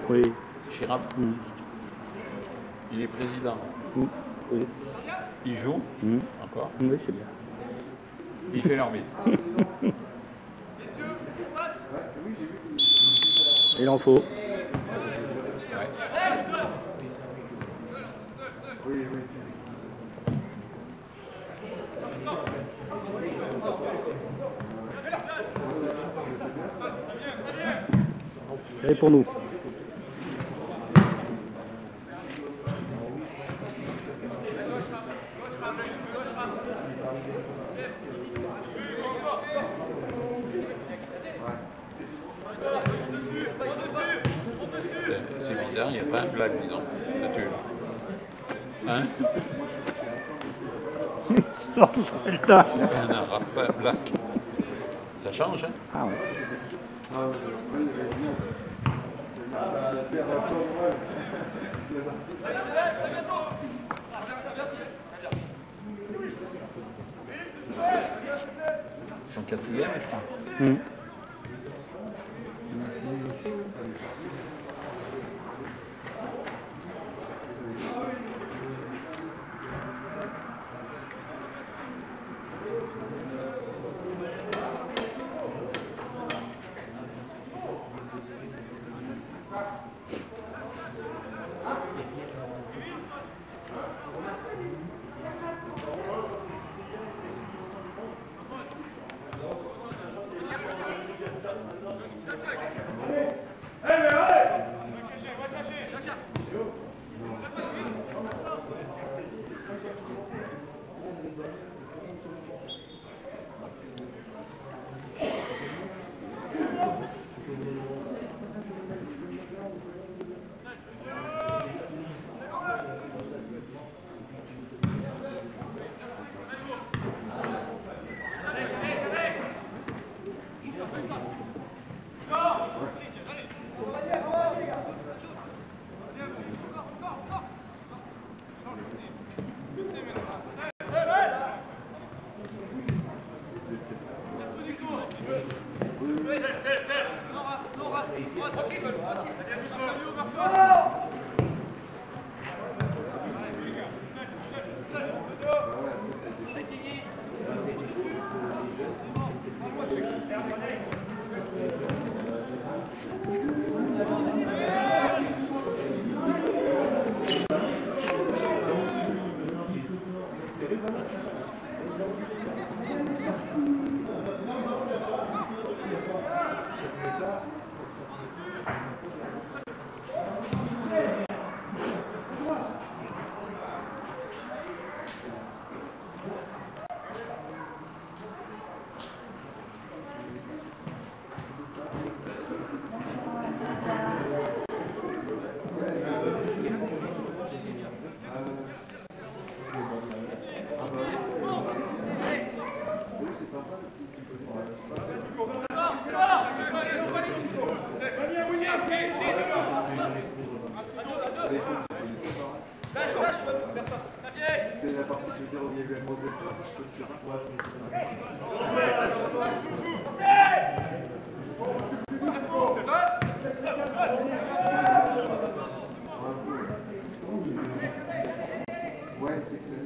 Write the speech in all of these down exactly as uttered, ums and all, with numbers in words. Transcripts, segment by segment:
Oui. Chirac. Mmh. Il est président. Mmh. Oui. Il joue. Mmh. Encore. Oui, c'est bien. Il fait l'arbitre. Il en faut. Ouais. Oui, oui. C'est pour nous. C'est bizarre, il n'y a pas un blague, disons. Hein? Non, c'est le tas. Un arabe, pas un black. Ça change, hein? Ah ouais. Son quatrième, je crois. Mmh. C'est la partie de dire au niveau de Moselle, je peux te dire. Ouais, c'est que c'est.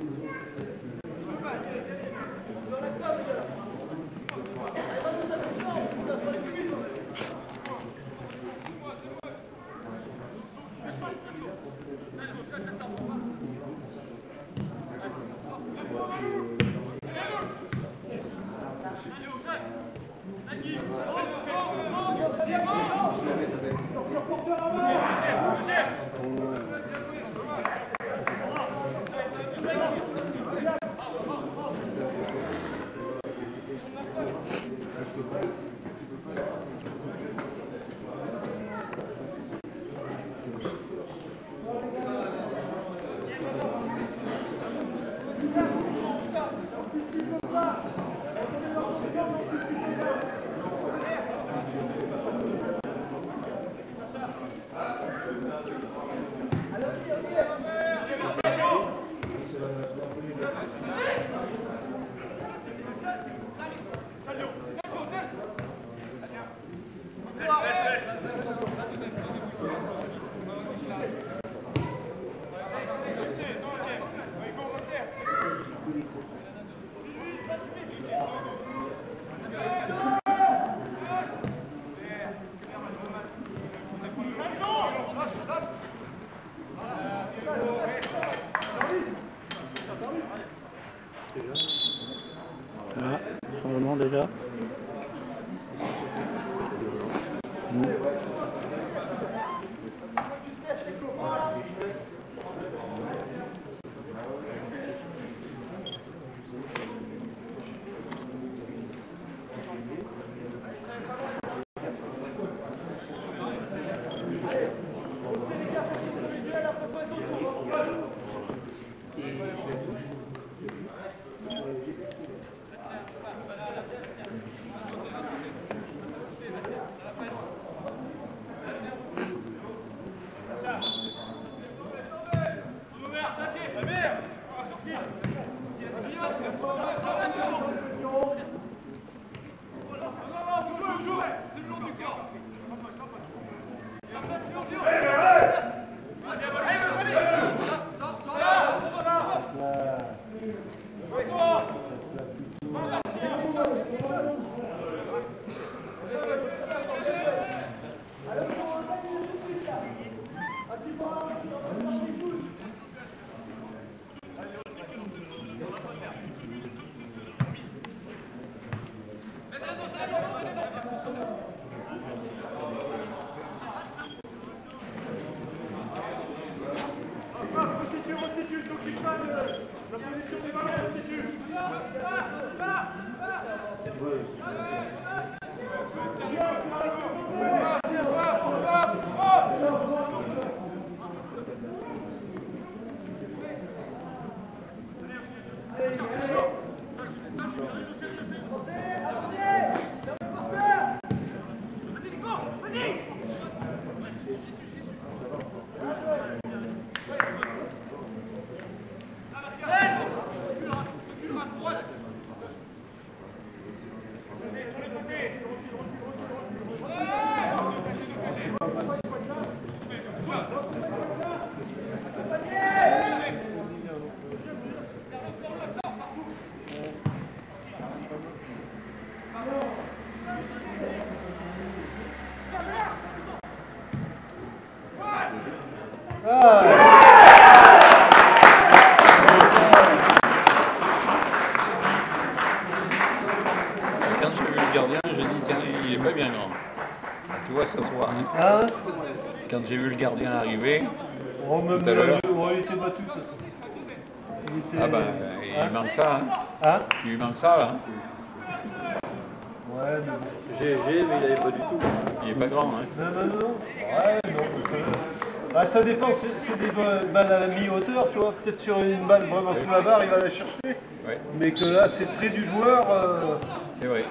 Quand j'ai vu le gardien, j'ai dit tiens, il est pas bien grand. Ah, tu vois, ça se voit. Hein. Hein? Quand j'ai vu le gardien arriver, Oh, même tout à l'heure. le- ouais, il était battu de toute façon. Il était... Ah ben, il Hein? manque ça. Hein. Hein? Il lui manque ça là. Ouais, mais bon. G G, mais il n'avait pas du tout. Il est pas grand. Hein. Non, non, non. Ouais, non, mais ça... Bah, ça dépend, c'est c'est des ba- balles à la mi-hauteur, tu vois. Peut-être sur une balle vraiment sous la barre, il va la chercher. Ouais, Mais que là, c'est près du joueur. Euh... c'est vrai.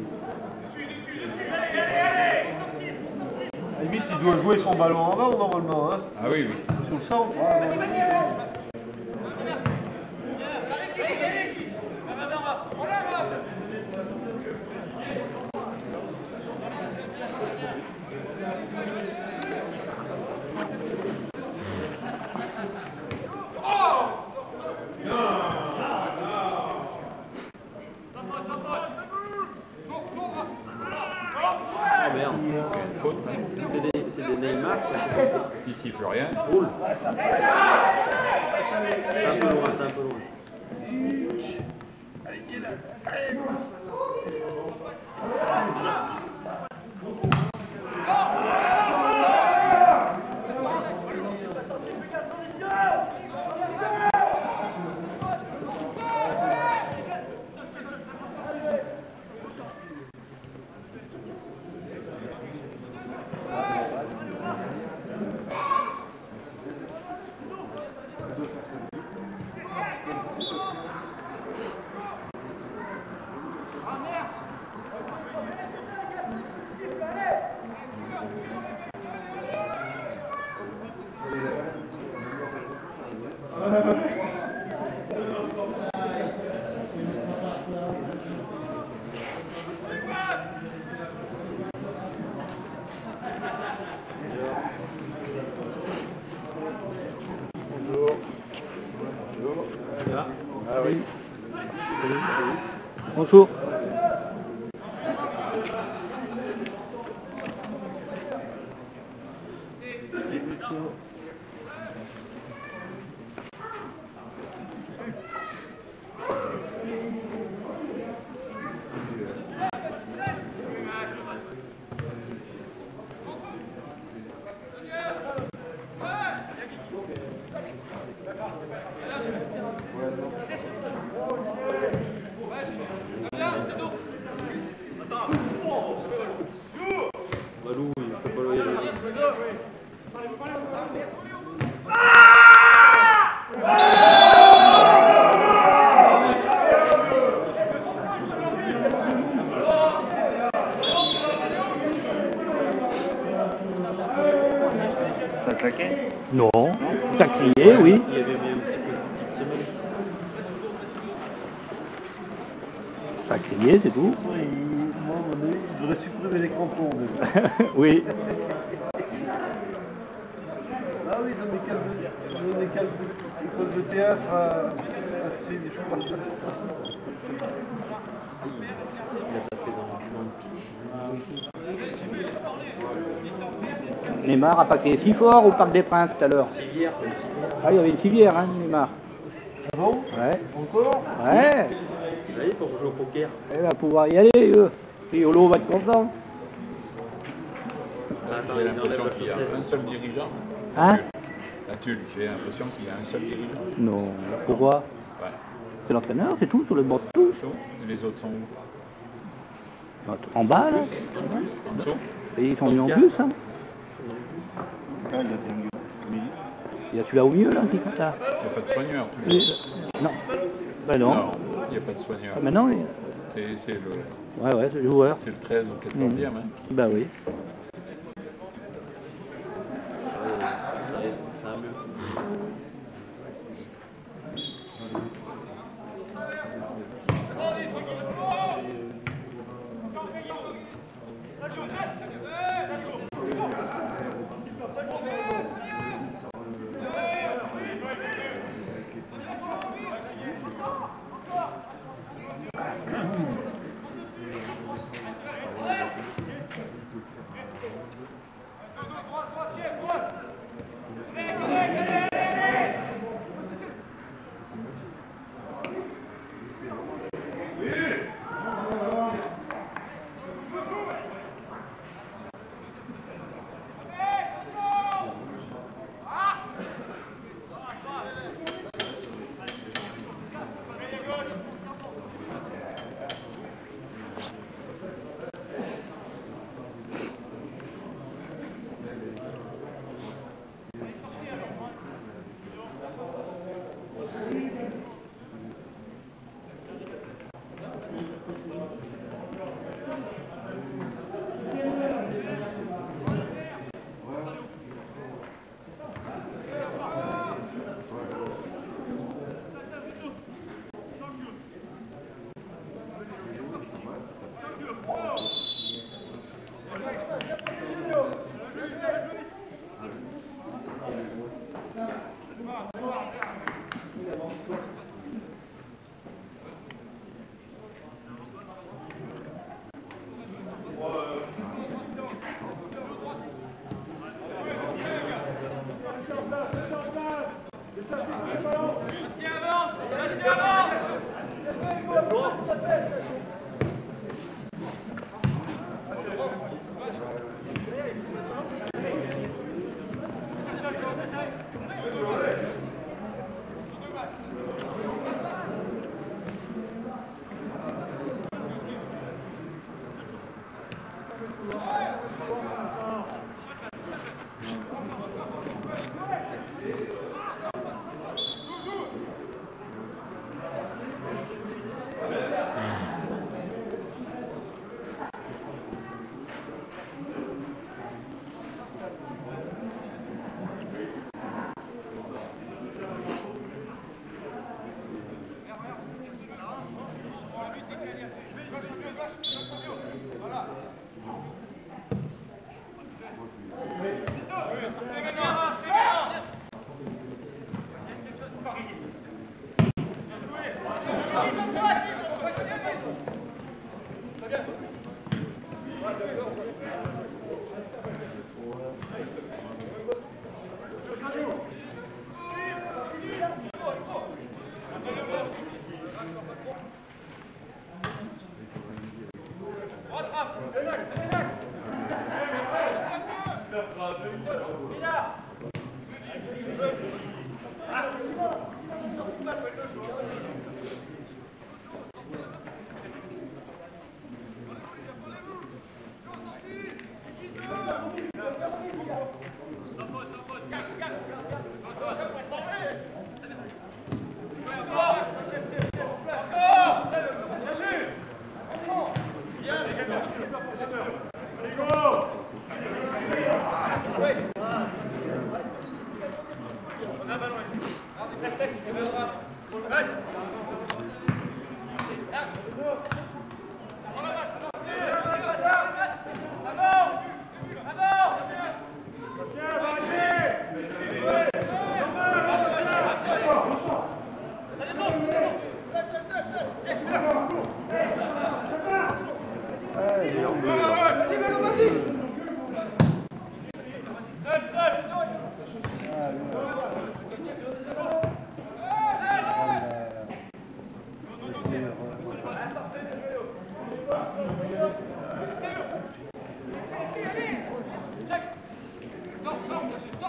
À la limite, il doit jouer son ballon en avant, normalement. Hein. Ah oui, oui. Sur le centre. Hein. Ah merde. Une faute. Hein. C'est des, c'est des Neymar. Il siffle rien. Roule. Ah, ça passe. C'est un peu loin, c'est un peu loin. Allez, viens là. Allez. Ah oui. Bonjour. Balou, il faut pas le voyager. Ça a claqué? Non. T'as crié, oui. Il y avait bien un petit peu de petite semaine. T'as crié, c'est tout. Moi, à mon avis, il devrait supprimer les crampons. déjà. Oui. Ah oui, ils ont des écoles de, ils ont des écoles de, écoles de théâtre à, à Tuile, je crois. Il a tapé dans, dans le pied. Neymar a pas crié si fort au Parc des Princes tout à l'heure. Civière, ah, il y avait une civière, hein, Neymar. Ah bon? Ouais. Encore? Ouais. Vous voyez, pour jouer au poker. Il va pouvoir y aller, eux. Et Olo va être content. J'ai l'impression qu'il y a un seul dirigeant. Hein? La Tulle, j'ai l'impression qu'il y a un seul dirigeant. Non. Pourquoi? Ouais. C'est l'entraîneur, c'est tout, sur le banc de touche. Et les autres sont où? En bas, là. En dessous? Et ils sont venus en plus, hein. Ah, il y a bien mieux. Il y a celui-là au milieu, là, qui compte là. Il n'y a pas de soigneur. Tu Et- Non. Ben non. Non, il n'y a pas de soigneur. Ah, maintenant, il- C'est c'est le, ouais, ouais, c'est le joueur. c'est le treize ou quatorzième. Hein. Bah oui.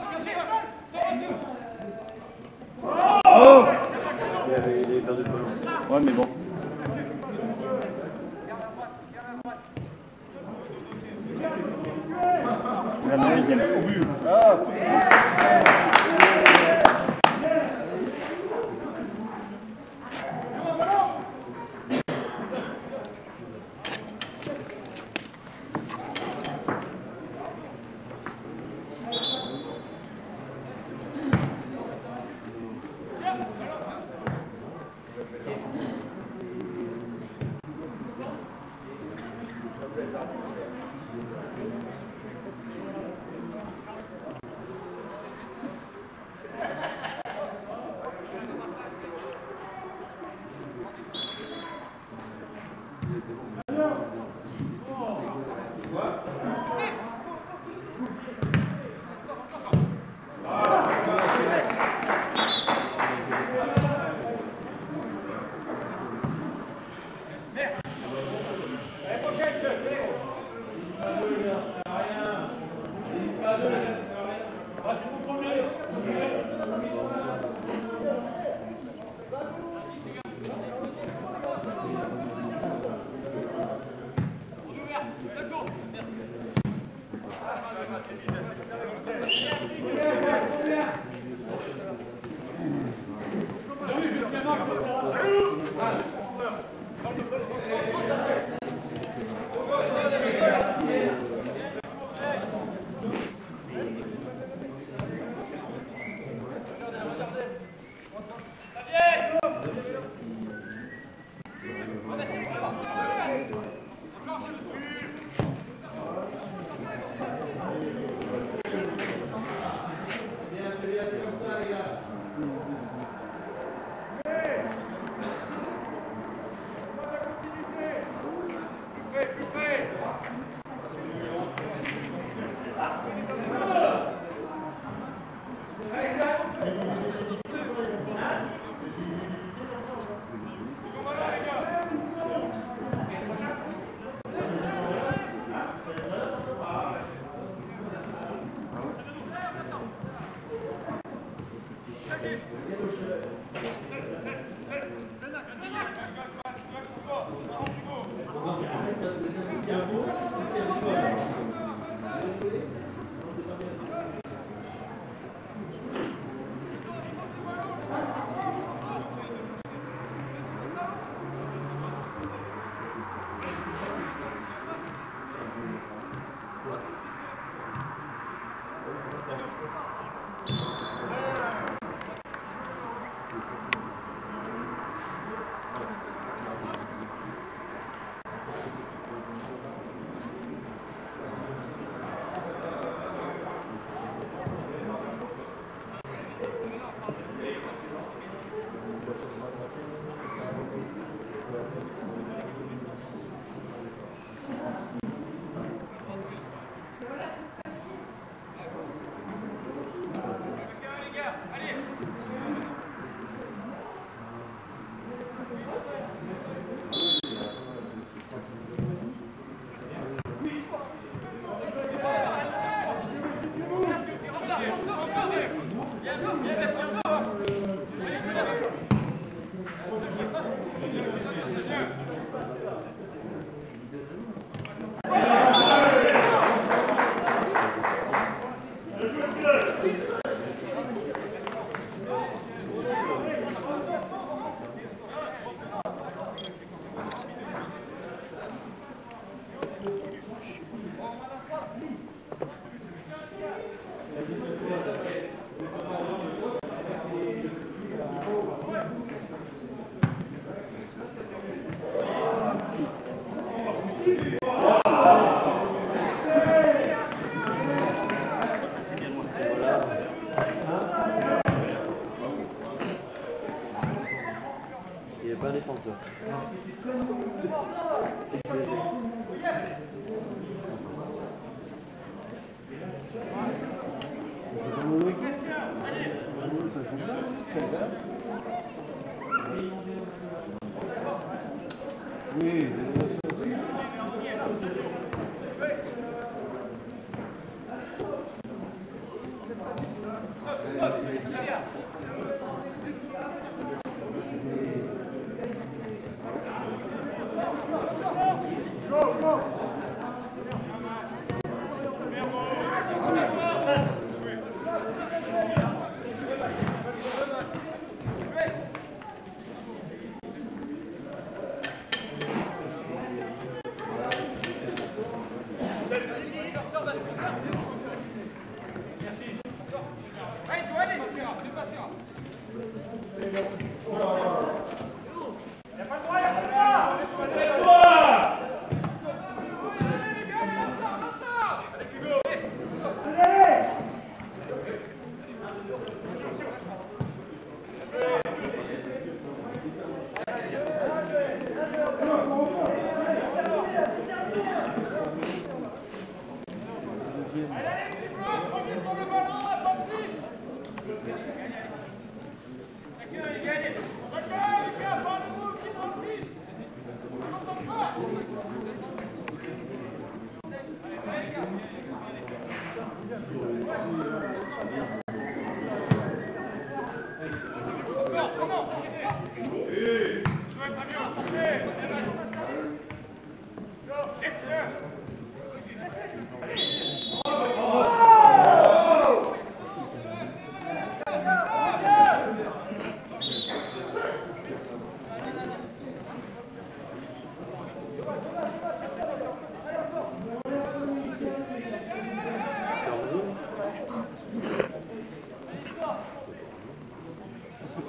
Il avait perdu le ballon. Ouais, mais bon. La deuxième. Au but. Ah.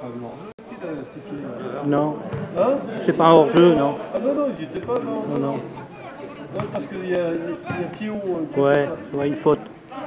pas un hors-jeu qu'il a sifflé. Non. Hein? C'est pas un hors-jeu, non. Ah non, non, ils étaient pas, non. Non, non. Non, parce qu'il y a, il y a Pio. Ouais, ouais, une faute.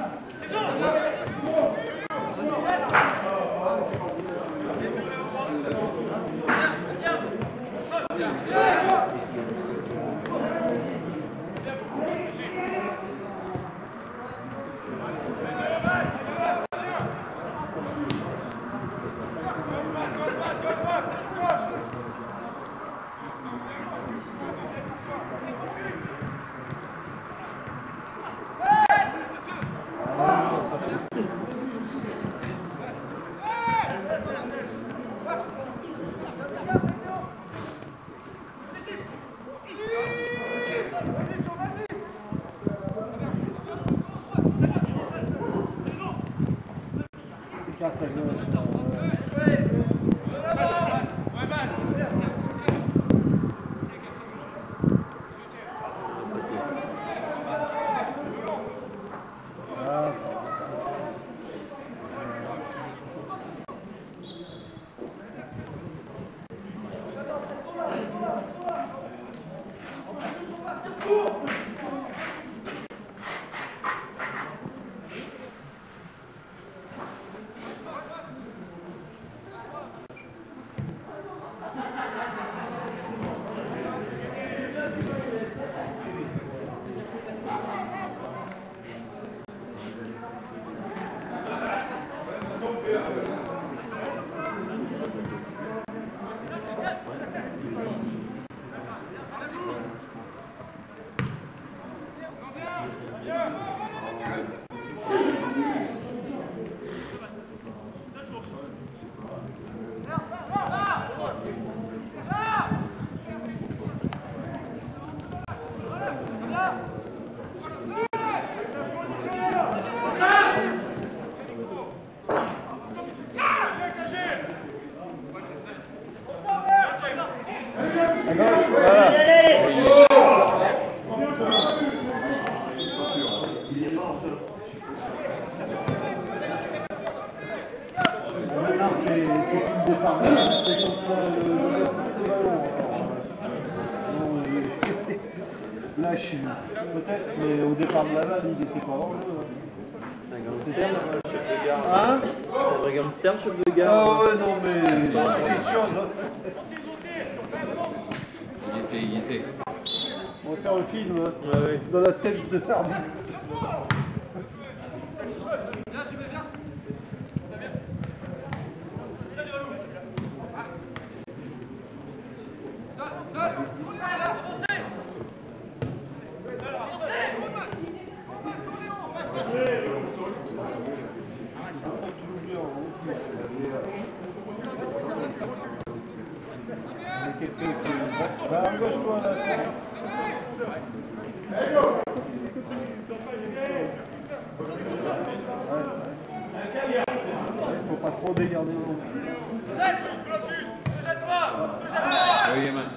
Lâche, peut-être, mais au départ de la balle, il était pas en jeu. C'est ça. Hein? C'est un gangster, chef de gare. Ah ouais, non, mais c'est quelque chose. Il était, il était. On va faire un film hein, Ouais, ouais. dans la tête de l'arbitre. Bah, engage-toi là. Faut pas trop dégarder non plus. Oui, man.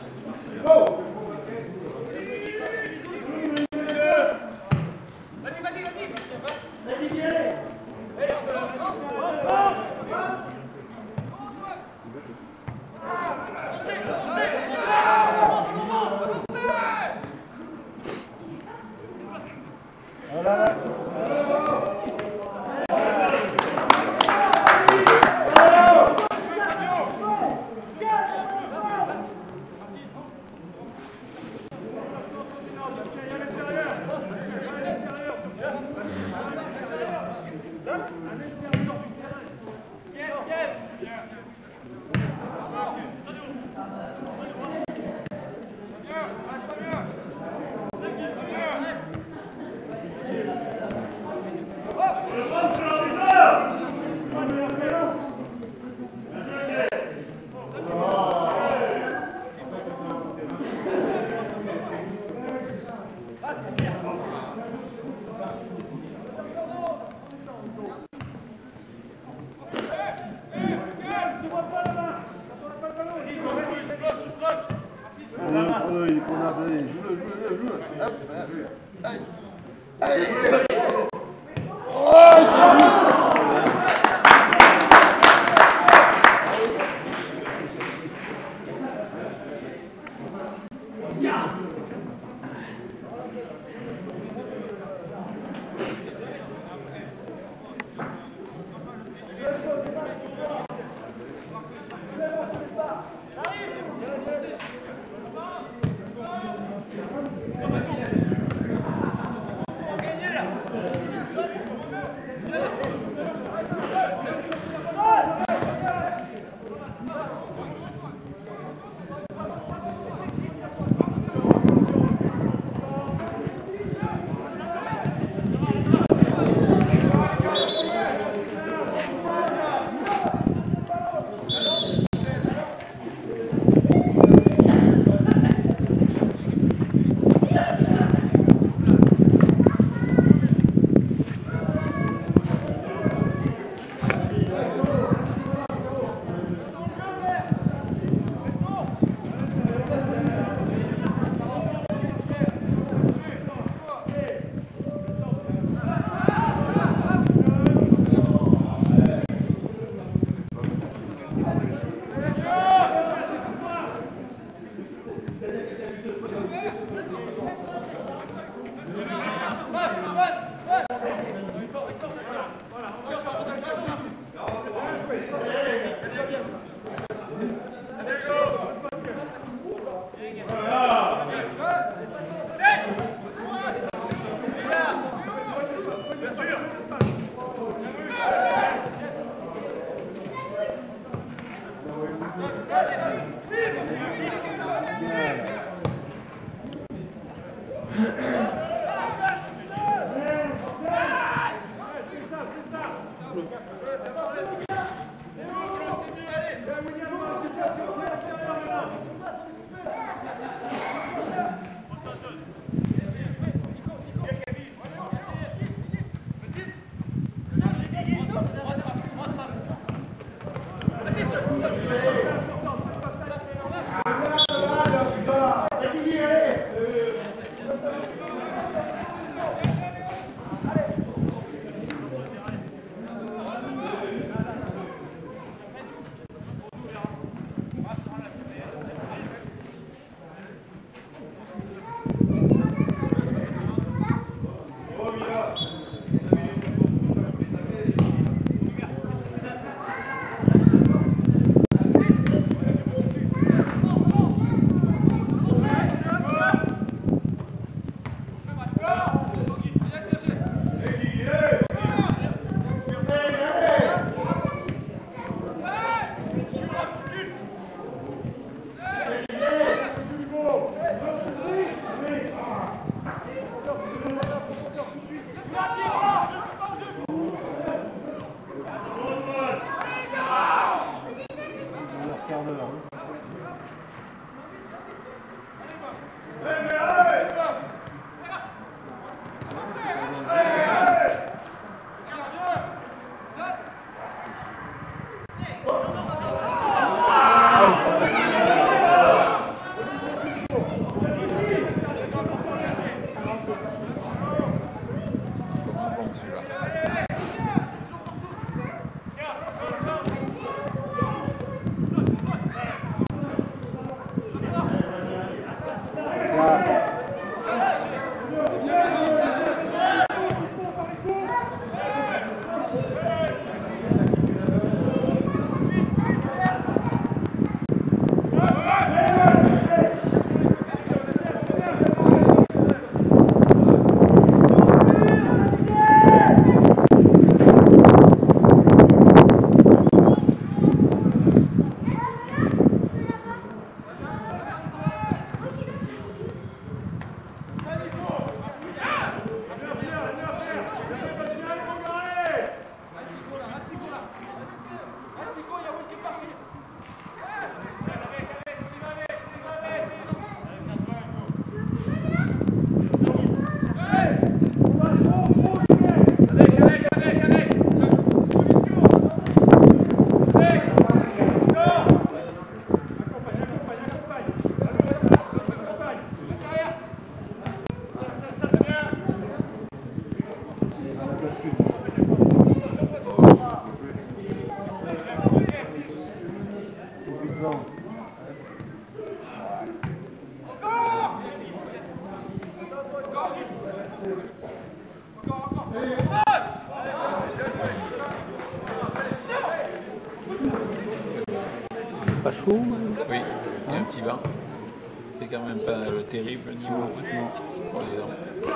Pas chaud? Oui, il y a un petit vent. C'est quand même pas le terrible niveau pour les dents.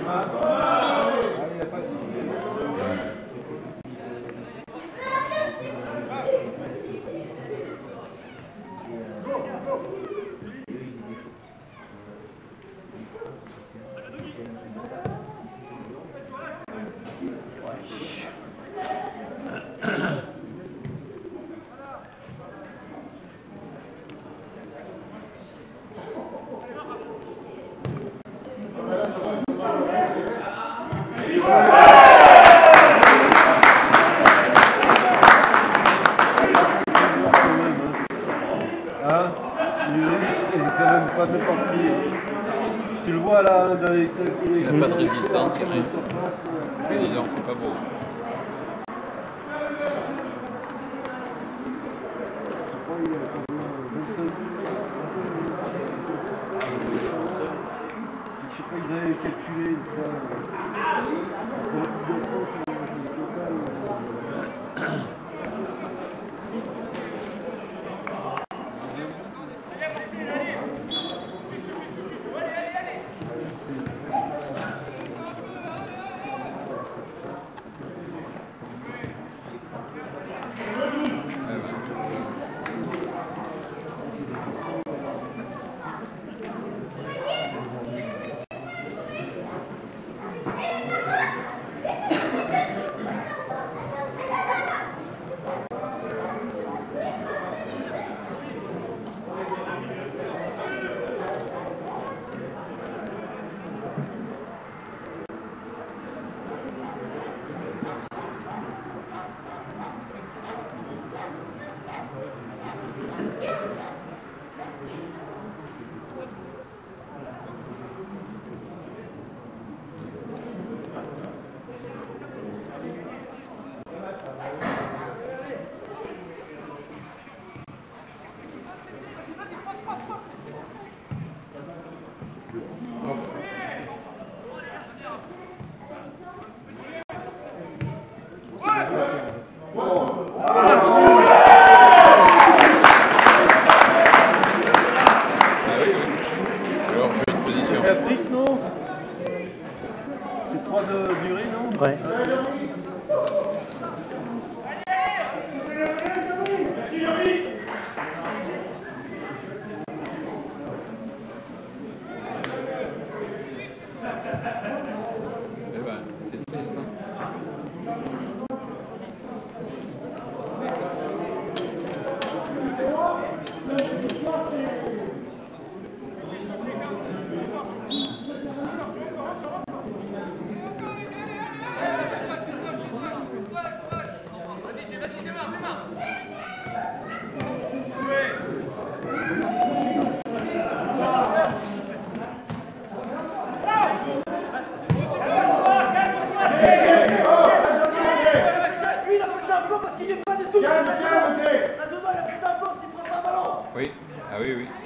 Ah, il a pas sifflé. Hein, il est quand même pas n'importe qui. Tu le vois là dans les. Il n'y a pas de résistance, il n'y a rien. Mais dis donc, c'est pas beau. Je sais pas, ils avaient calculé une fois. Pour la Coupe de France, Patrick, non? C'est trois de durée, non? Ouais. Eh ben, c'est triste, hein. Oui, ah oui, oui.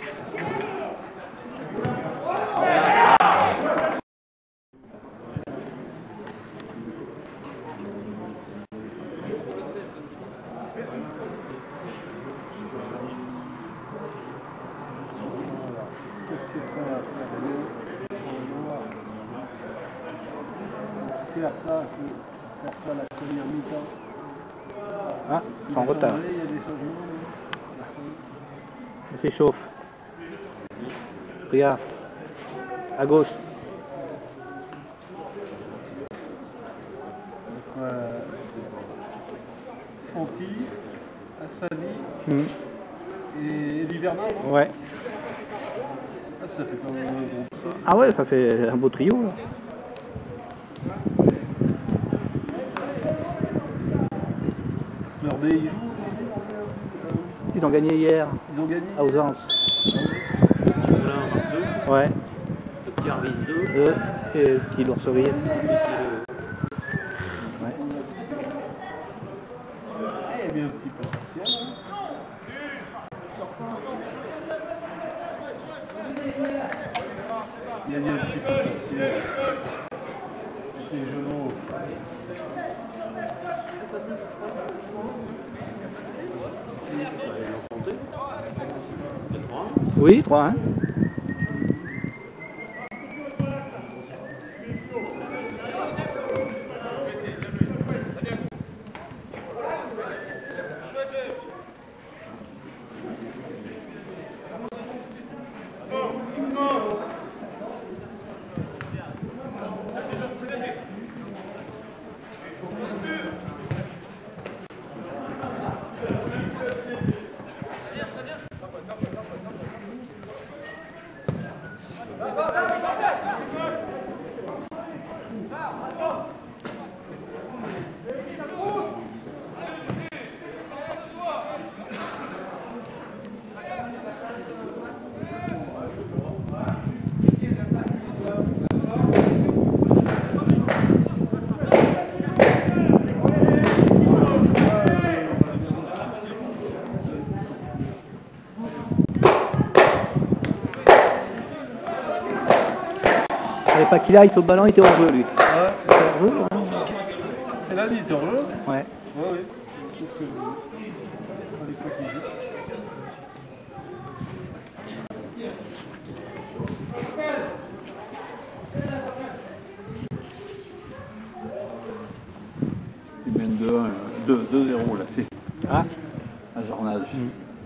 Qu'est-ce que ça va faire? Faire ça, pour faire la première mi-temps. Ah, c'est en retard. Il y a des changements. Il s'échauffe. Regarde. À gauche. Donc, euh, Fonty, Assali Mmh. et Eddie Bernard. Non? Ouais. Ah, ça fait quand même un groupe ça. Ah ouais, ça fait un beau trio là. Smurday, ils jouent. Ils ont gagné hier Ils ont gagné. à Ausence. Petit Moulin en marque deux, Ouais. le petit Arvis deux, Deux. Et le petit lourd sourire. et puis Ouais. Eh, il y a bien un petit potentiel. Hein. Il y a bien un petit potentiel. Les genoux. Oui, trois un. pas qu'il aille sur le ballon, il était hors jeu lui. Ouais. Il était hors jeu, hein. C'est là, il était en jeu. Ouais. Ouais, oui. C'est ce que je veux. Fallait pas qu'il joue. Il mène deux zéro là, c'est Ah. un journage. Mm.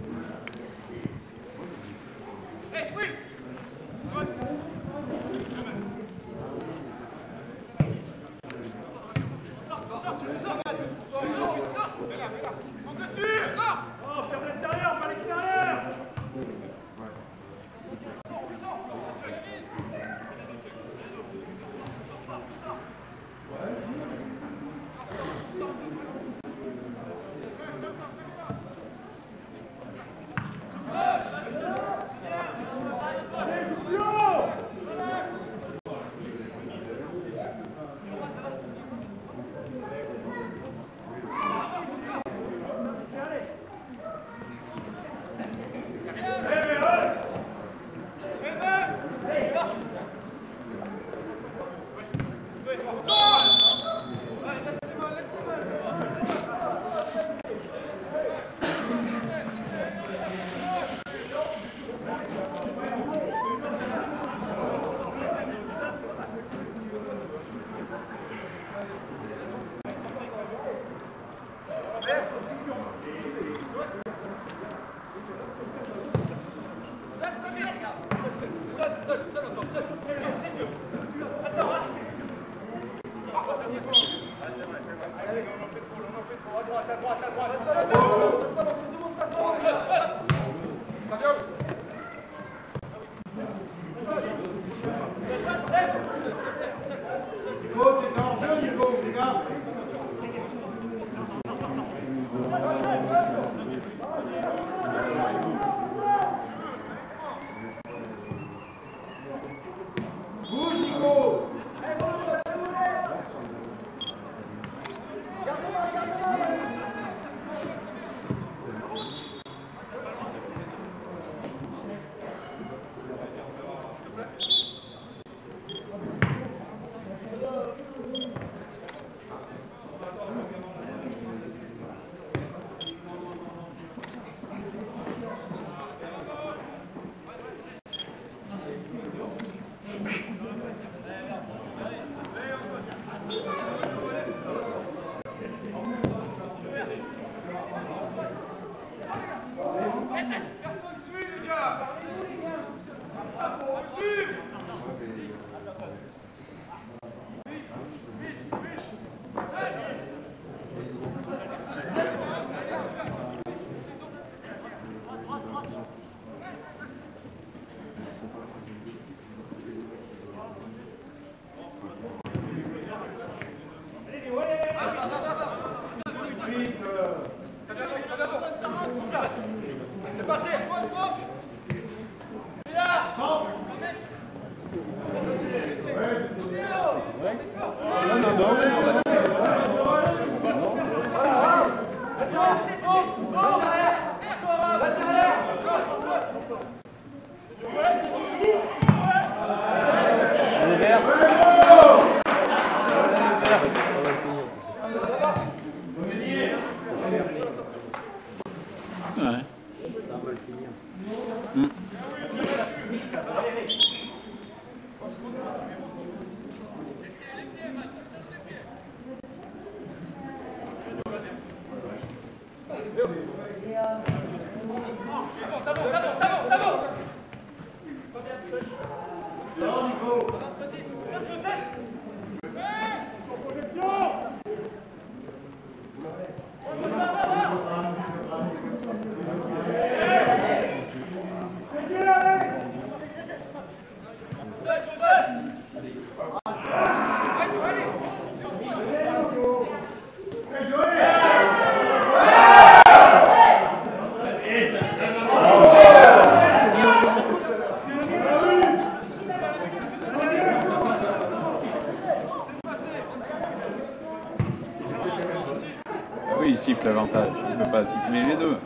Oui, il siffle l'avantage. Il ne peut pas siffler les deux.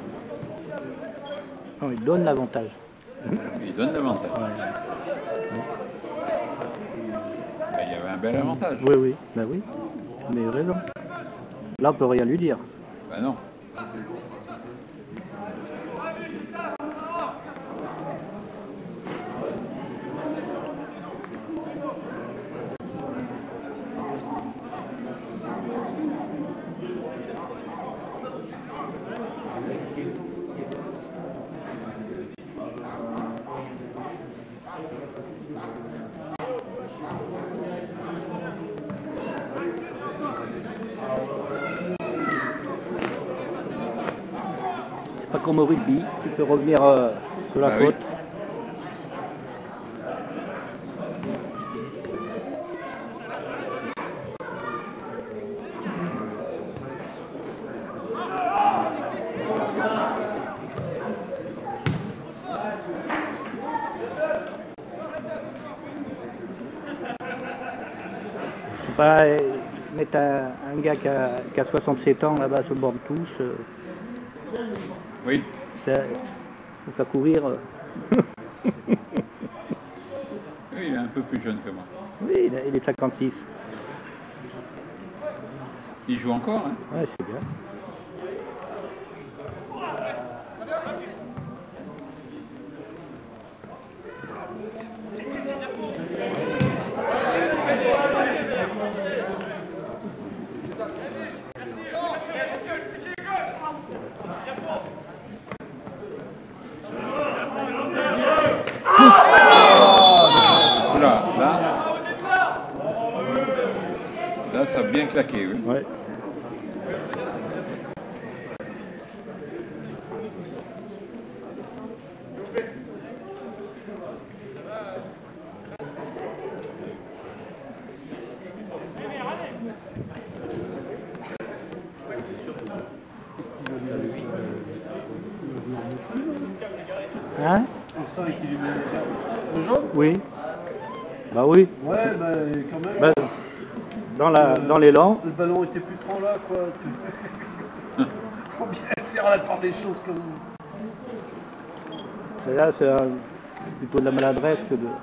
Non, il donne l'avantage. Il donne l'avantage. Ouais. bel avantage. Oui, oui, ben oui. Vous avez raison. Là, on peut rien lui dire. Ben non. C'est pas comme au rugby, tu peux revenir euh, sur la Bah faute. oui. Faut pas euh, mettre un, un gars qui a, qui a soixante-sept ans là-bas sur le bord de touche. Euh, Oui. ça, faut faire courir. euh. Oui, il est un peu plus jeune que moi. Oui, il, a- il est cinquante-six. Il joue encore, hein. Ouais, c'est bien. Oula, là. Là, ça a bien claqué, oui. Ouais. Hein? On sent qu'il est le jaune. Oui. Bah oui. Ouais, bah quand même. Bah, dans la, dans l'élan. Le ballon était plus trop là, quoi. Faut bien faire la part des choses comme. Et là, c'est un- plutôt de la maladresse que de.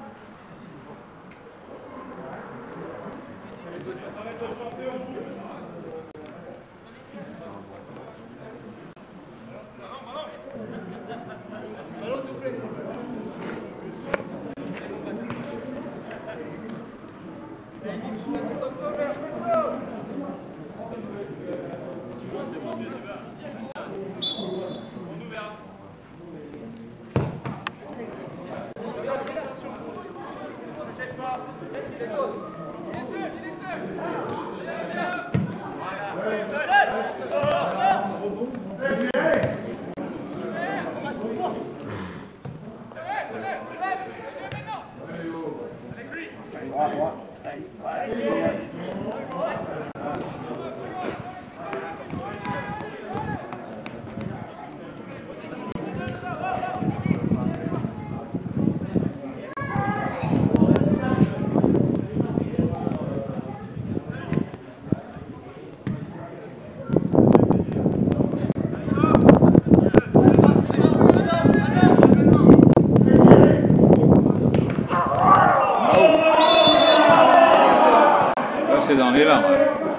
Là, c'est dans l'élan. Hein.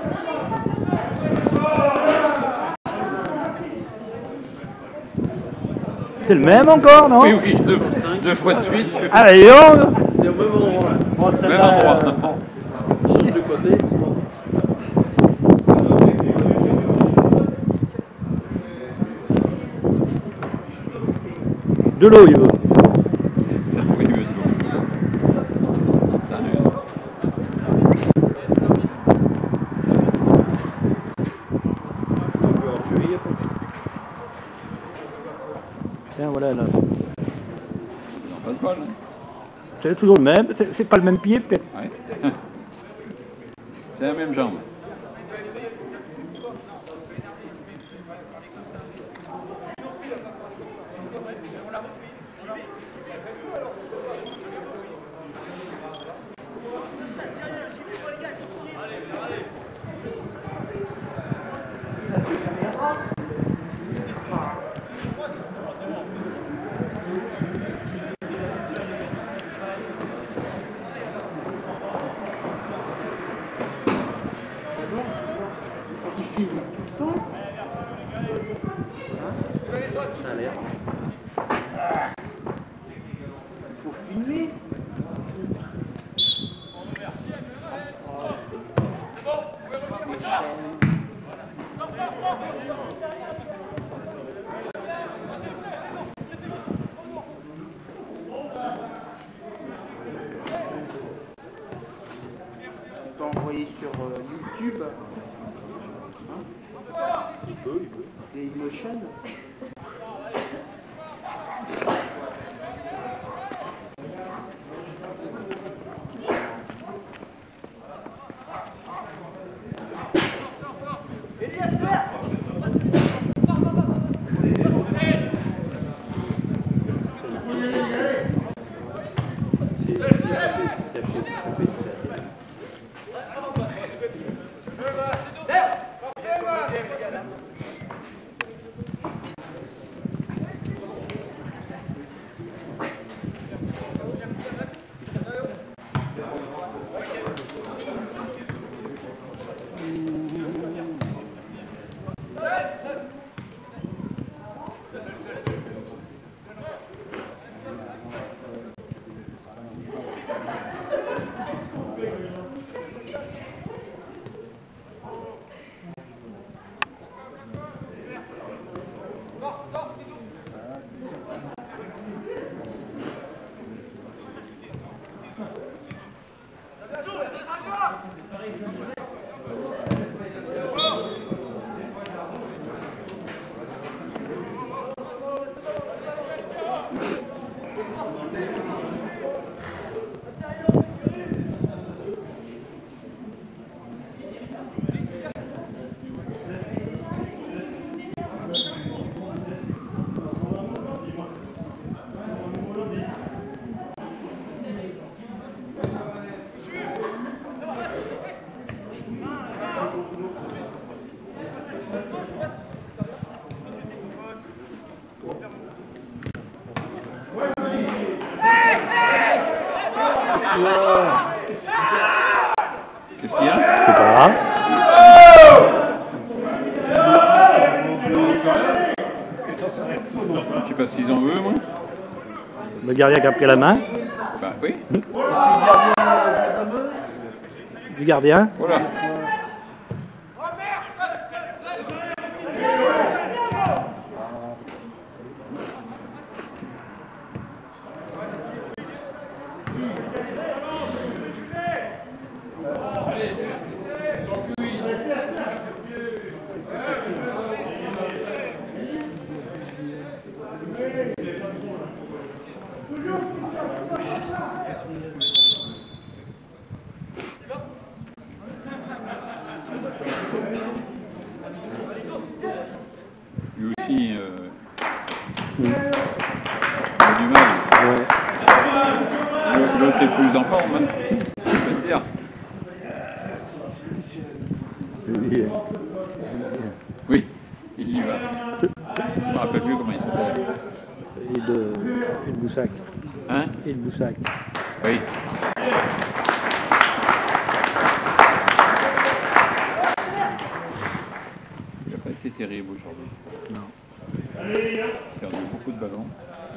C'est le même encore, non? Oui, oui, deux, deux fois de suite. Ah, et on... C'est au même endroit. Bon, Même celle-là, endroit. euh, Change de côté. De l'eau, il veut. Ça pourrait mieux de l'eau. Putain, euh, Tiens, voilà, là. ils n'ont pas de bol. Hein. C'est toujours le même. C'est c'est pas le même pied, peut-être. Ouais. C'est la même jambe. Il filme tout le temps. Ça a l'air. Il faut filmer. On peut envoyer sur euh, YouTube. Hein? Il peut, il peut. Dailymotion. Qu'est-ce qu'il y a? C'est pas grave. Je sais pas s'ils en veulent, moi. Le gardien qui a pris la main. Bah oui. Du gardien. Voilà. Lui aussi, euh, il a du mal. Ouais. L'autre est plus en forme, hein. Je peux te dire. Oui, il y va. Je ne me rappelle plus comment il s'appelle. Et de, et de Boussac. Hein? Et de Boussac. Oui. Il n'a pas été terrible aujourd'hui. Non. Il a perdu beaucoup de ballons.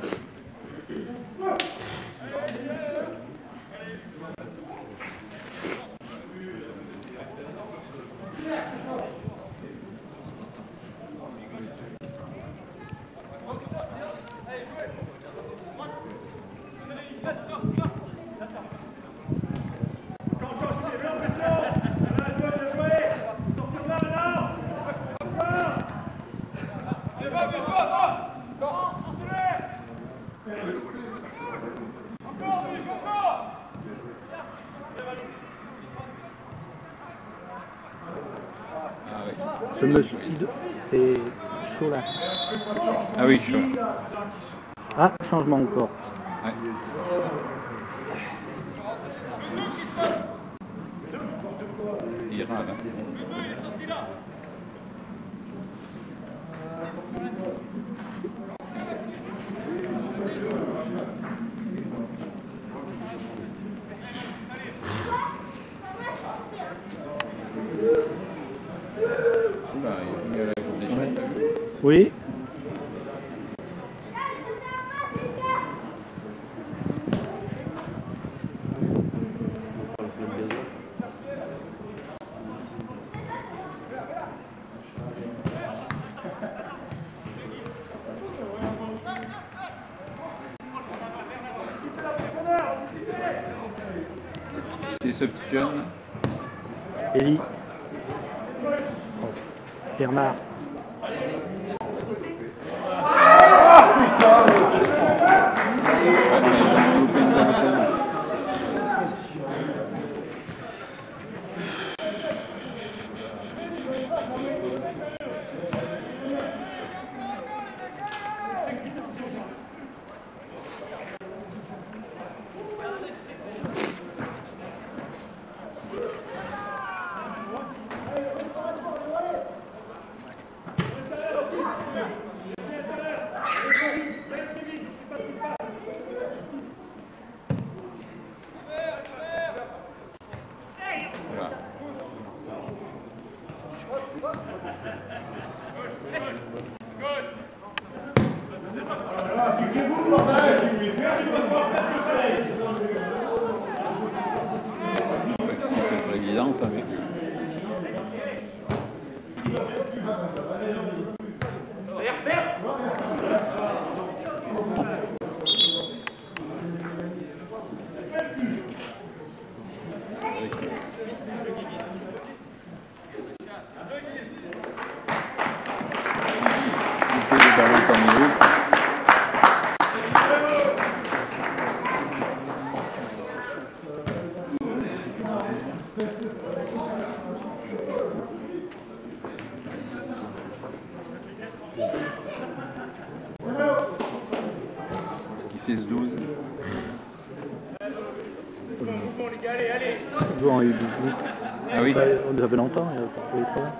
Ah oui. Ce monsieur, c'est chaud là. Ah oui, chaud. Ah, changement encore. Ouais. Il râle. Hein. Oula, il y a la Coupe des Champions, t'as vu? Oui. C'est ce petit jeune. Élie. Bernard. Si c'est le président, ça met. seize douze. Bon, il... Ah oui. On ça fait longtemps. Il y a pas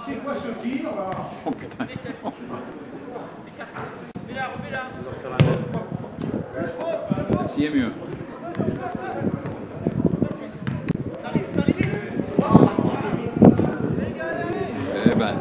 C'est quoi ce tir là? Oh putain. Celle-ci est mieux. Eh ben.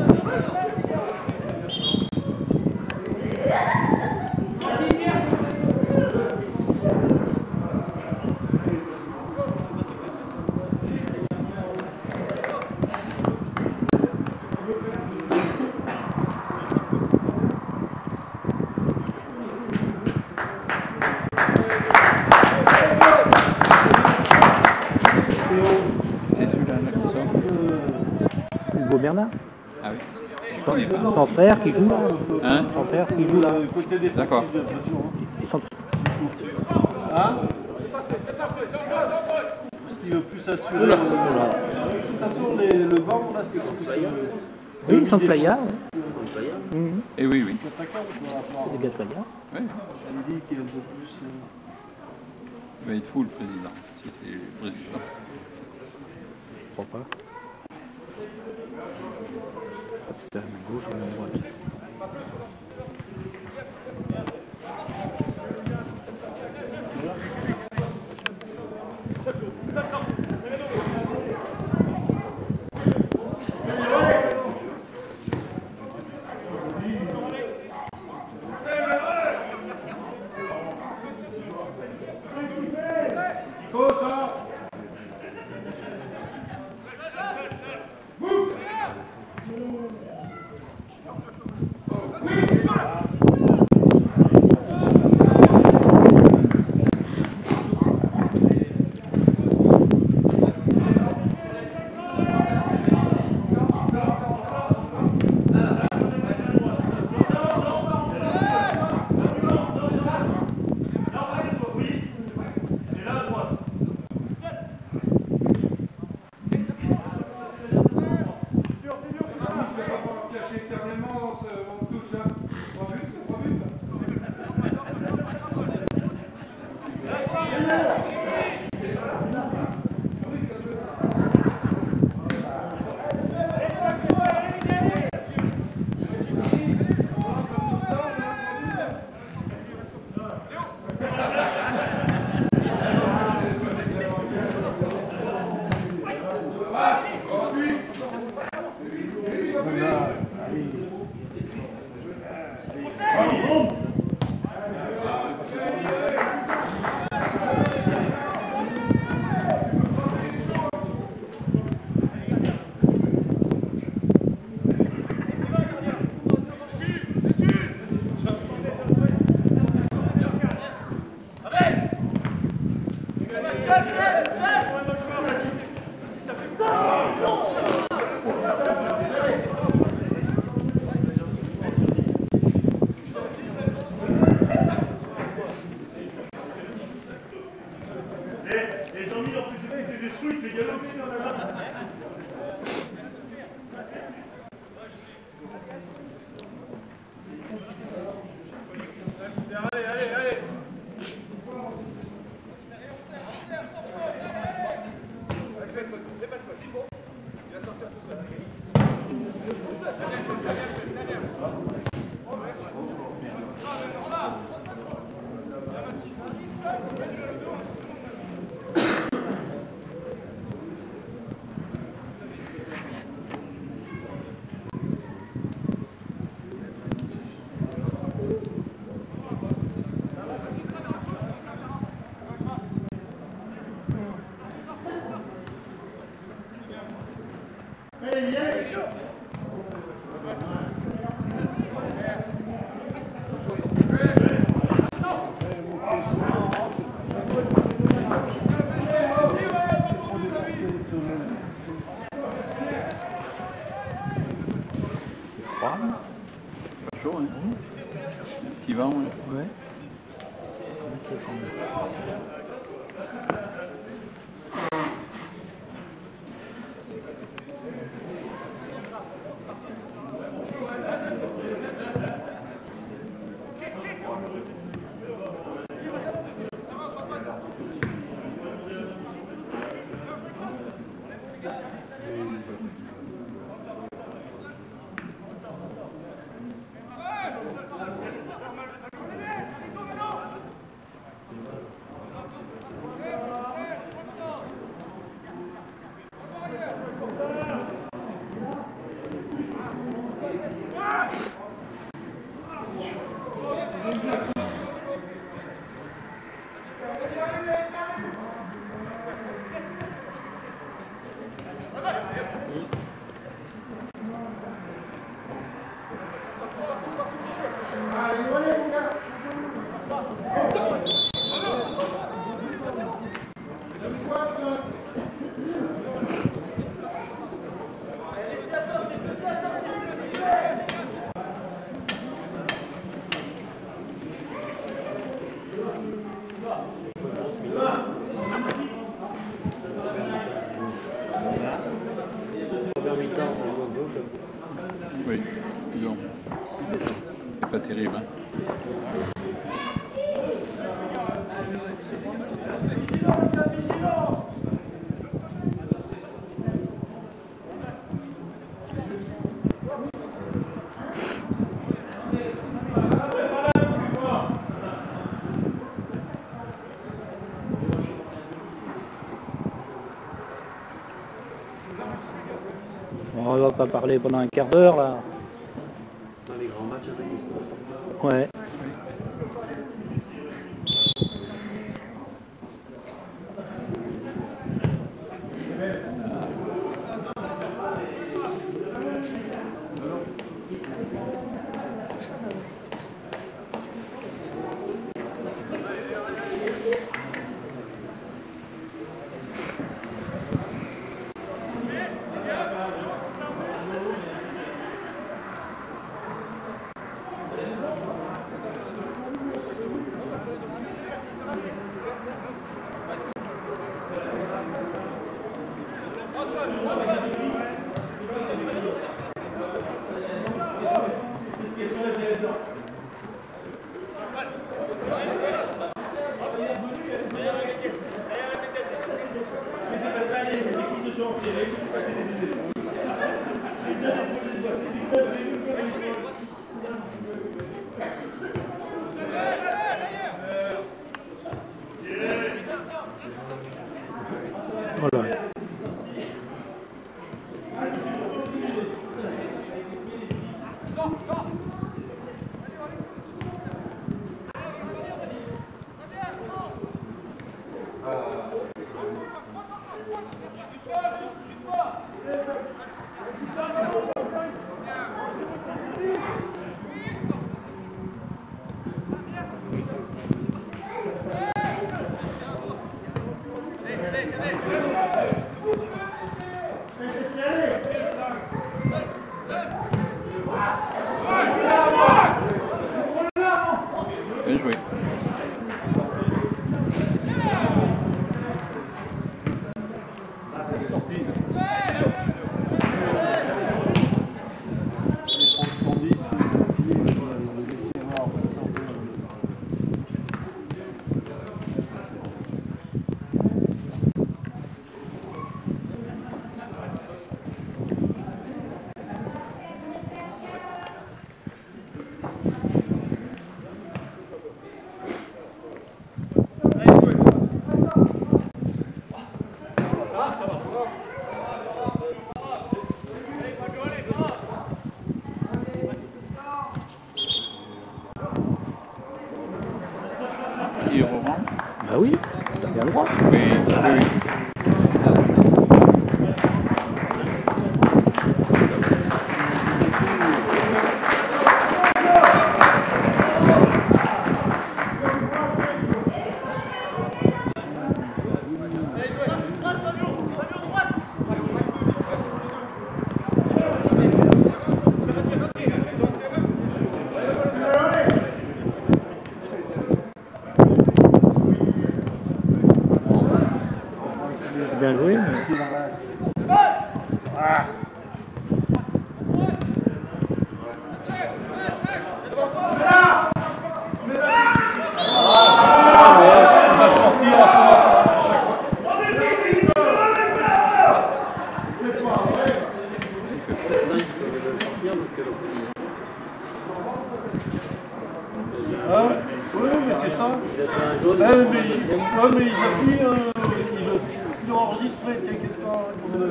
C'est celui-là là qui sort. Hugo Bernard. Ah oui. Je Son, connais pas. son frère qui joue là. Hein? Son frère qui joue là. Le côté défensif, D'accord. j'ai l'impression. Son- Hein? Parce qu'il veut plus assurer. Oula. le- De toute façon, les- le vent, là, c'est plus. euh, Oui, son Flaya. Employeur. Mhm. Eh oui, oui. Attaquant, par rapport C'est des gars Flaya. Oui. à Andy qui est un peu plus. euh, Il va être fou le président. Si c'est le président. Je crois pas. Ah, putain, ma gauche ou ma droite. Qui va, ouais. Ouais. Oui, non. C'est pas terrible. Hein. On va pas parler pendant un quart d'heure là. Dans les grands matchs avec les sports. Ouais. Voilà. Bien joué. Sortie. trente dix, on va laisser voir ça sortir. Il reprend. Bah oui, t'as bien le droit. Oui, oui, oui. Bien joué. Mais... Ah. Ah, oui, mais c'est ça. Ah, mais, ah, mais ils appuient, euh, ils l'ont enregistré, t'inquiète pas.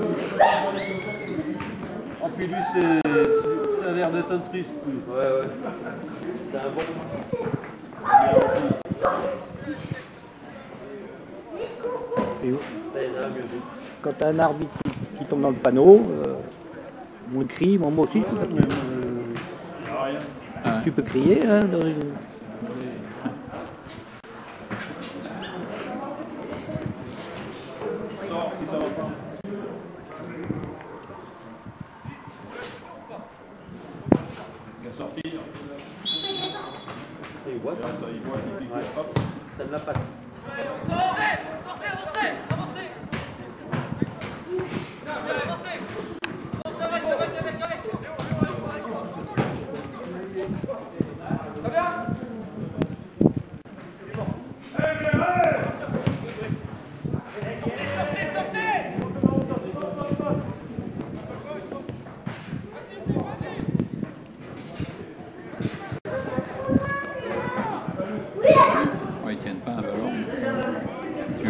Ah, puis lui, c'est, ça a l'air d'être un triste. Lui. Ouais, ouais. C'est un bon. Et quand t'as un arbitre qui, qui tombe dans le panneau, euh, Moins de cris, moi moi aussi. Même, euh, rien. Hein. Tu peux crier, hein, dans une... Sors si ça va pas. Il a sorti. Et what? Regarde, ça, il voit, il pique, Ouais. hop. Ça ne l'a pas. Ouais, ils tiennent pas un ballon. Tu...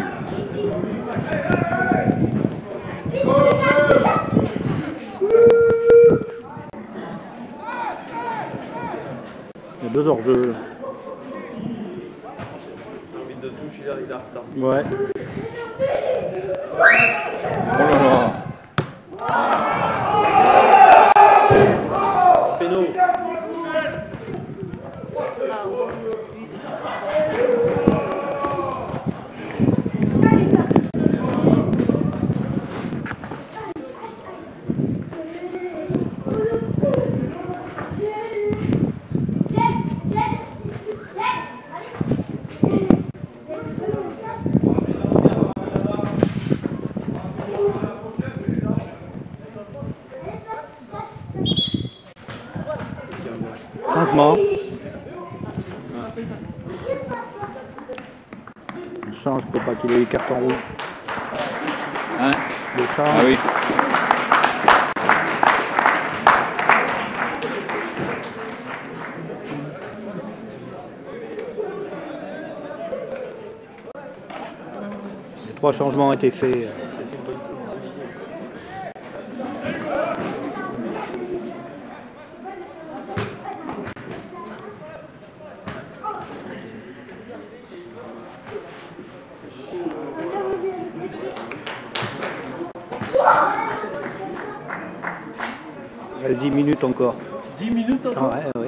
Il y a deux hors-jeux. L'arbitre de touche, il a, il a retard. Ouais. Oh là là. Péno. Changement. Il change pour pas qu'il ait eu carton rouge. Hein? Le change. Ah oui. Les trois changements ont été faits. Il reste dix minutes encore. dix minutes encore. Ouais, ouais.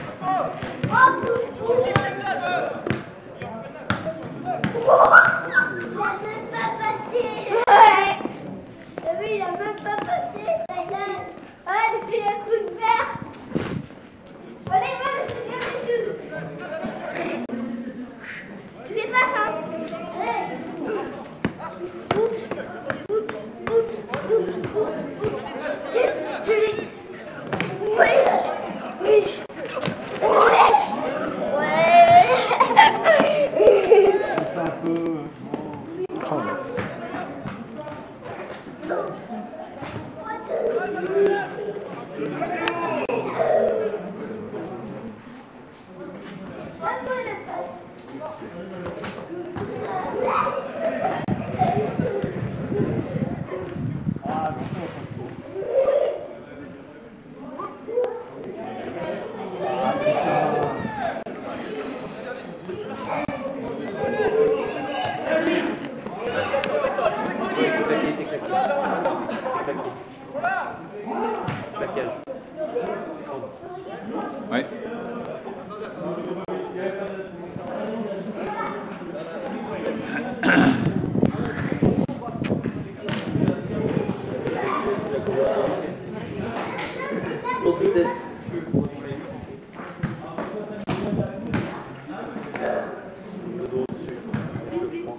T'as vu, il a même pas passé, Thailand. Ouais, parce qu'il y a un truc vert. Allez, va, je te dis, tu fais pas ça. Allez. Oups, oups, oups, oups, oups, oups. Yes, oui. Oui. Oui. Wesh. Ouais. C'est un peu. Oh, ouais. C'est claqué, c'est claqué. C'est claqué. Claquage. Ouais. Haute vitesse. Le dos au-dessus. Je le prends.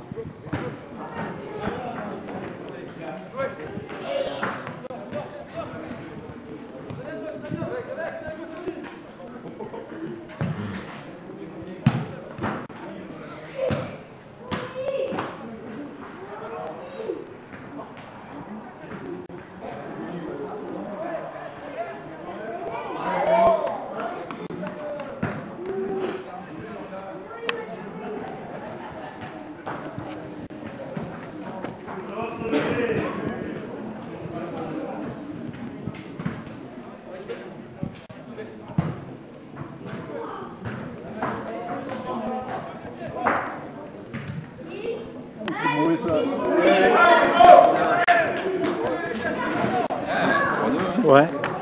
C'est mauvais ça. trois deux, hein? Ouais.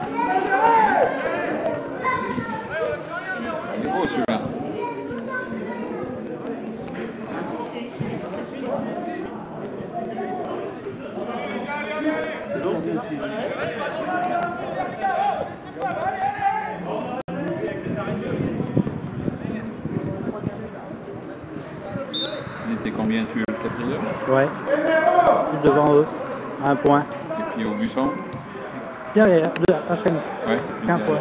a bien tiré. Ils étaient combien tués le quatrième? Ouais. Devant eux. Un point. Et puis au Busson? Derrière, deux, à cinq. Ouais. Un point.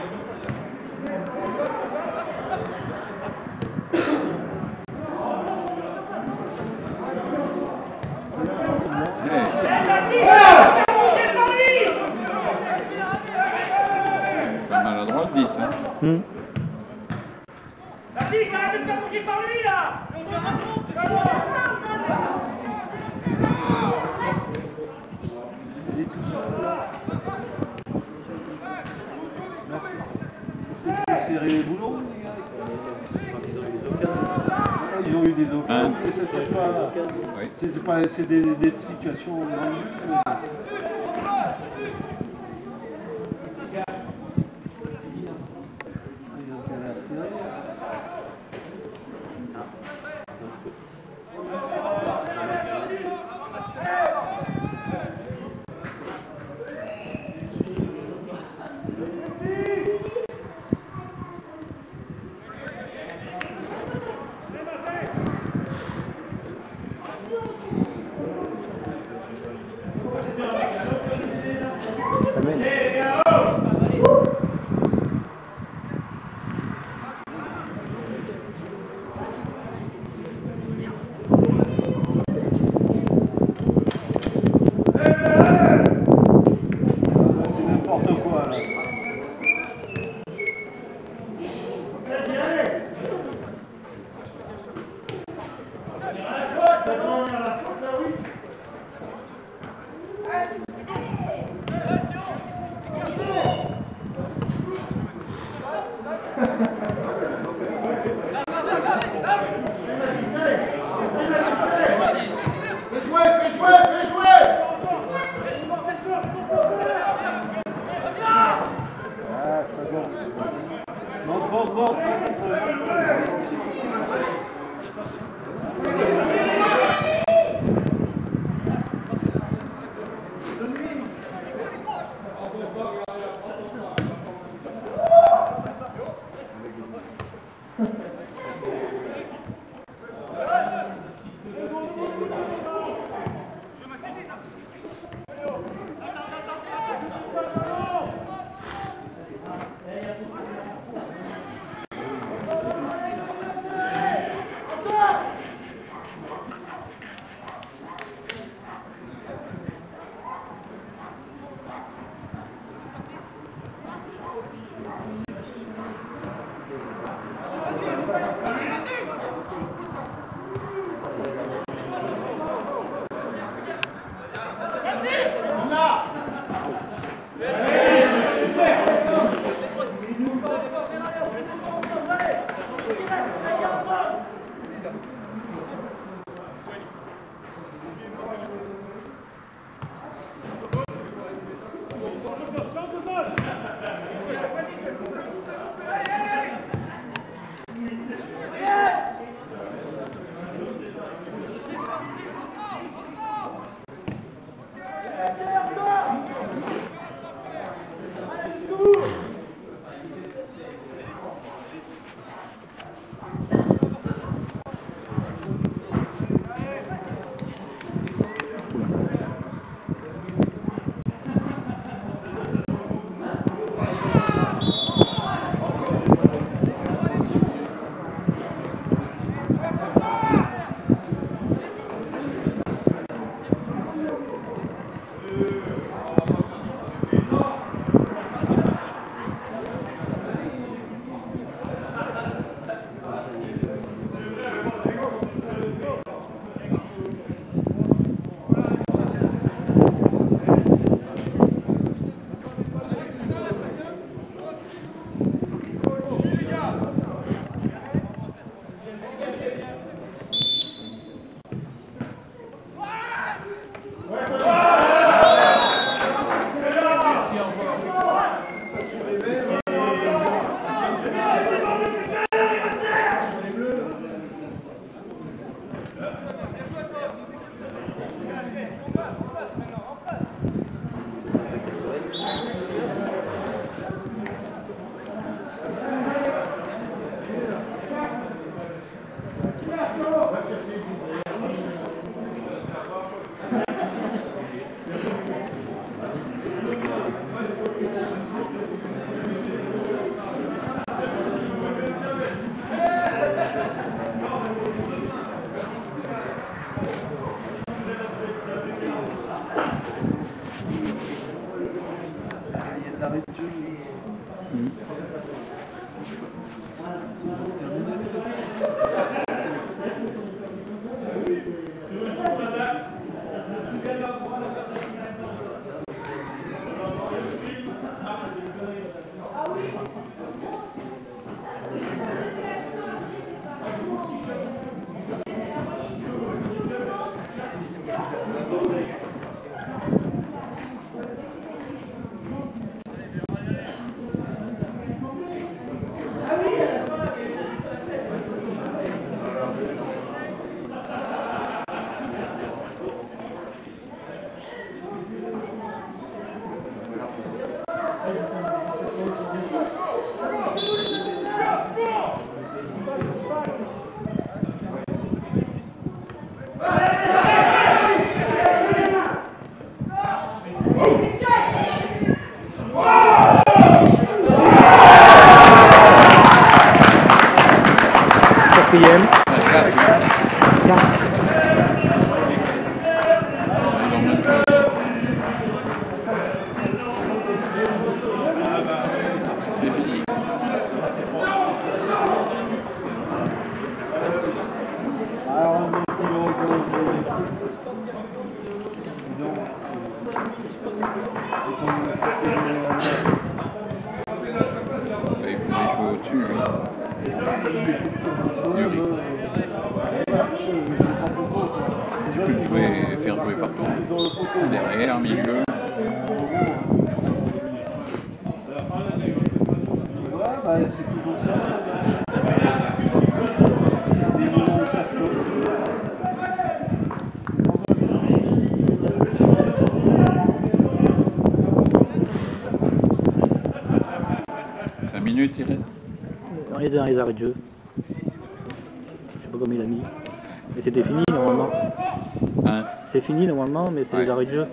Pas mal à droite, dix. Hein. Hmm. Merci. Faut serrer les boulons, les gars. Ils ont eu des occasions, Hein? mais c'était pas. Oui. C'est pas. C'est des, des situations grandes. Ils ont intérêt à serrer. C'est n'importe quoi là. Fais jouer, fais jouer, fais jouer! Ah, ça va. Monte, monte, monte. d'arrêt de jeu. Mmh. C'est terminé peut-être. Quatrième. C'est fini. Alors, on est plus haut disons, c'est comme ça fait Il pouvait jouer au-dessus, lui. Yuri. Tu peux le jouer, faire jouer partout. Derrière, milieu. Ouais, bah c'est toujours ça. Des moments où ça flotte. cinq minutes, il reste. On est dans les arrêts de jeu. Je sais pas comment il a mis. Mais c'était fini normalement. Hein? C'est fini normalement, mais c'est Ouais. les arrêts de jeu.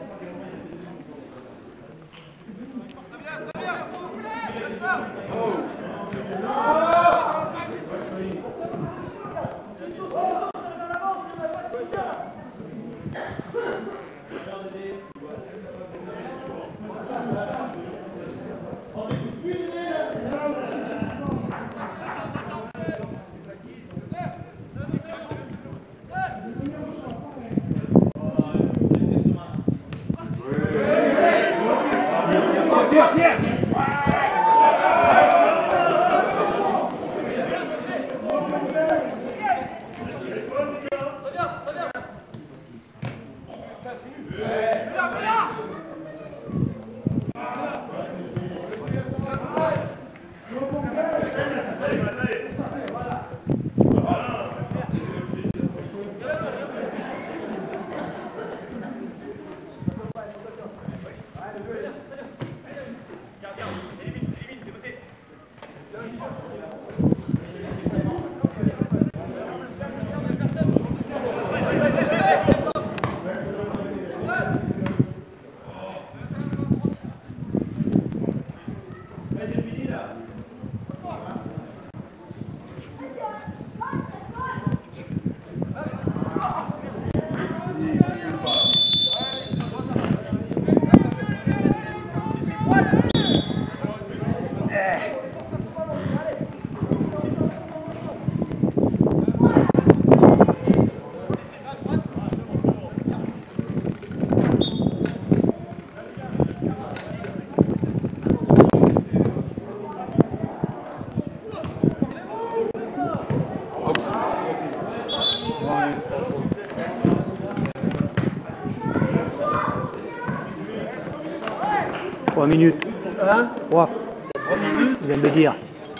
Trois minutes. Hein? Trois. Trois minutes? Il vient de le dire.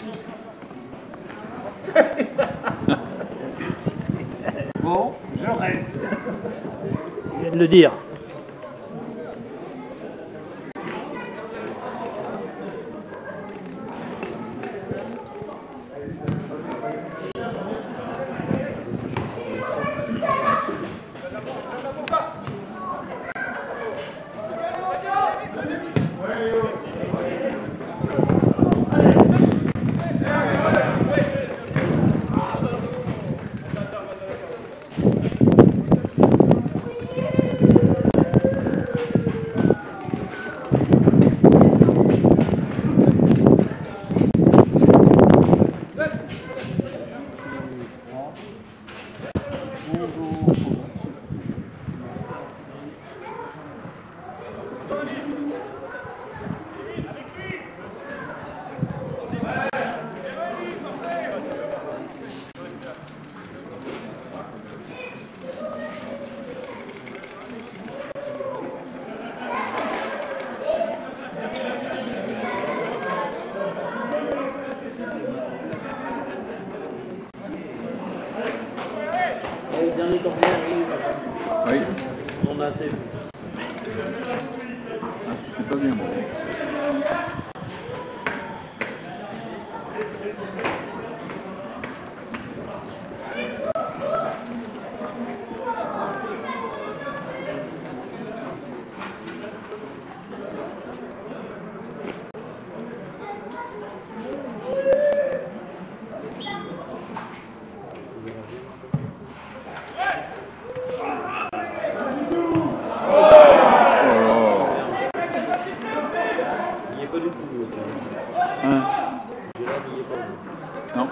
Bon, je reste. Il vient de le dire. ton bien arrive. Oui. On a assez. Ah, c'était pas bien bon. Hein? Non.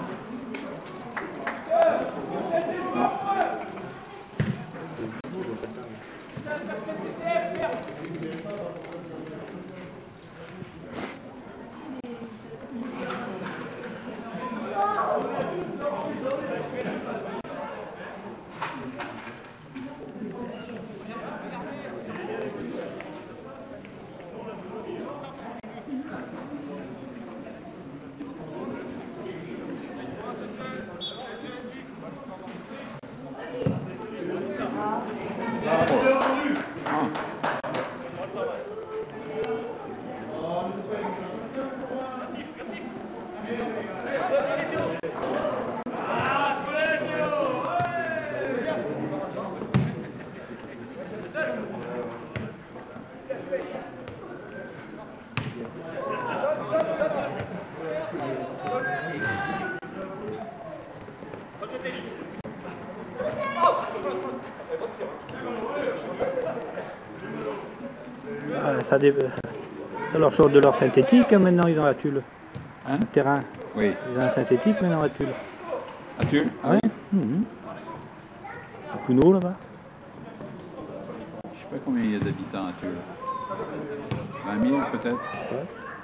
Ah, ça, dé... ça leur sort de leur synthétique, hein, maintenant ils ont la tulle. Hein? Le terrain. Oui. Ils ont un synthétique, maintenant la tulle. À Tulle? Ah Oui. Mmh. À Cuno là-bas. Je sais pas combien il y a d'habitants à Tulle. vingt mille peut-être? Ouais.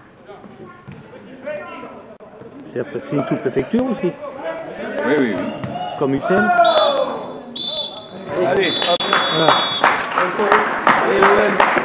C'est une sous-préfecture aussi. Oui, oui, oui. Comme Ussel. Allez, hop. Voilà. Allez,